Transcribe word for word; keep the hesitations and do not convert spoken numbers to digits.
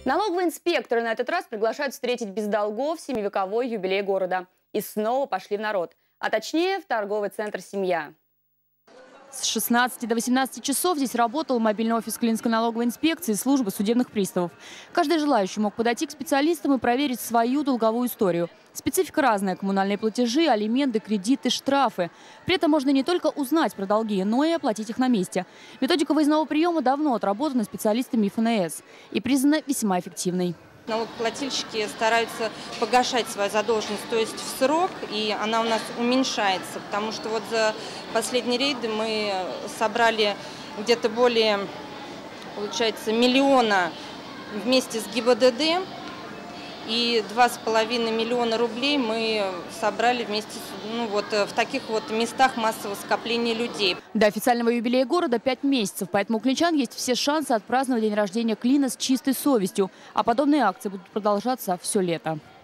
Налоговые инспекторы на этот раз приглашают встретить без долгов семивековой юбилей города. И снова пошли в народ, а точнее в торговый центр «Семья». С шестнадцати до восемнадцати часов здесь работал мобильный офис Клинской налоговой инспекции и службы судебных приставов. Каждый желающий мог подойти к специалистам и проверить свою долговую историю. Специфика разная – коммунальные платежи, алименты, кредиты, штрафы. При этом можно не только узнать про долги, но и оплатить их на месте. Методика выездного приема давно отработана специалистами эф эн эс и признана весьма эффективной. Налогоплательщики стараются погашать свою задолженность, то есть в срок, и она у нас уменьшается, потому что вот за последние рейды мы собрали где-то более, получается, миллиона вместе с гэ и бэ дэ дэ, и два с половиной миллиона рублей мы собрали вместе с, ну, вот, в таких вот местах массового скопления людей. До официального юбилея города пять месяцев, поэтому у клинчан есть все шансы отпраздновать день рождения Клина с чистой совестью. А подобные акции будут продолжаться все лето.